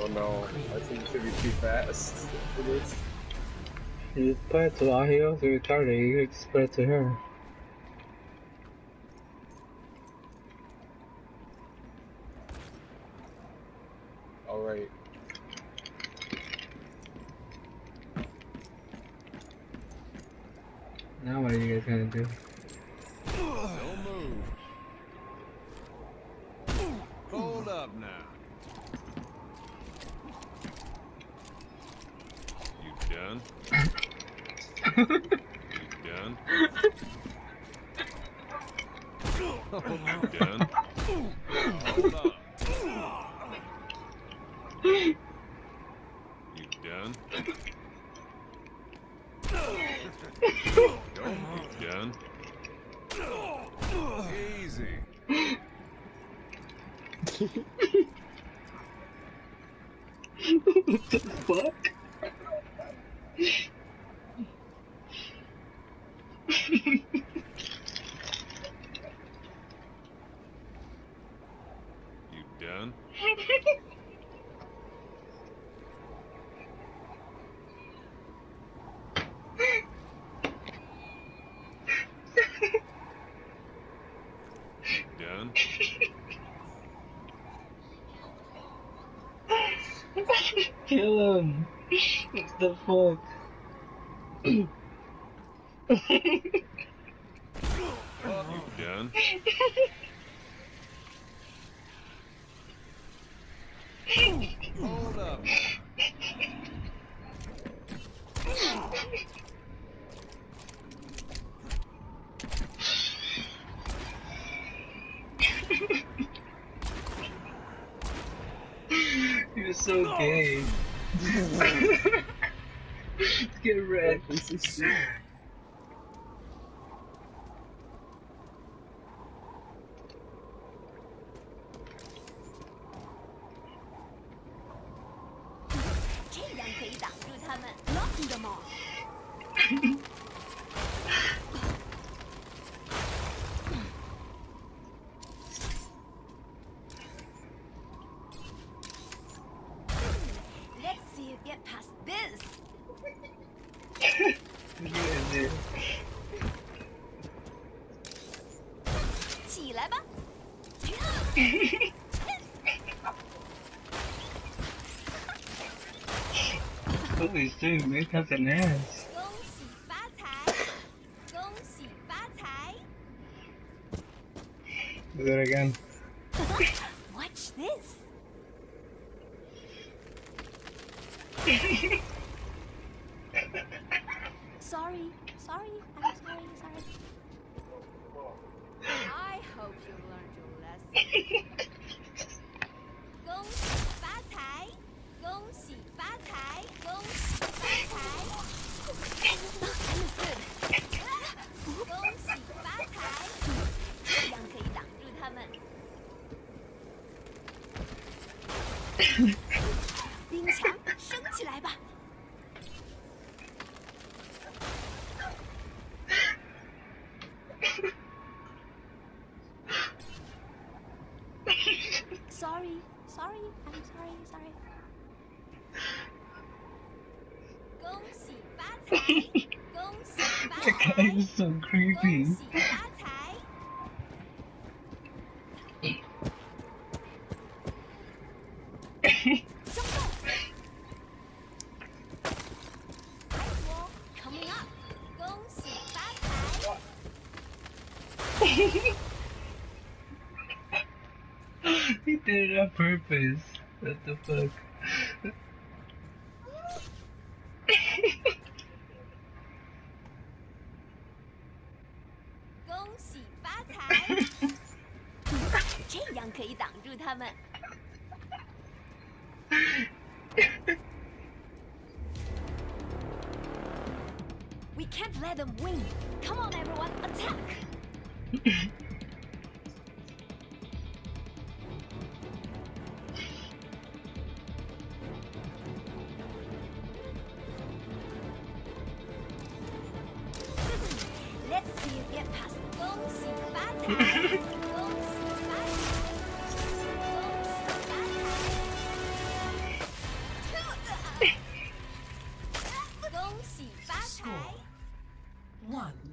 Oh no, I think it should be too fast for this. You play it to all, he also retarded, you can spread it to her. Alright. Now what are you guys gonna do? Don't move. Hold up now. You done? You done? Oh, you done? Hold up. You done? Don't you done? Easy. What the fuck? You done? You done? Kill him! What the fuck? You done? Hold up. You're so gay. Get wrecked. Let's see you get past this. 起来吧。 Holy shit, man, that's an ass. 恭喜发财，恭喜发财。 Do that again. Watch this. Sorry, I'm sorry. I hope you learned your lesson. 恭喜发财，恭喜发财，恭喜发财。Understood. 恭喜发财，这样可以挡住他们。冰墙升起来吧。 Sorry, I'm sorry. 恭喜发财，恭喜发 That 财， guy is so creepy. 恭喜发财。冲动 Ice wall coming up. 恭喜发财。 He did it on purpose. What the fuck? 恭喜发财，这样可以挡住他们。We can't let them win. Come on, everyone, attack! Let's see you get past. 恭喜发财，恭喜发财，恭喜发财。 发财。 Score 1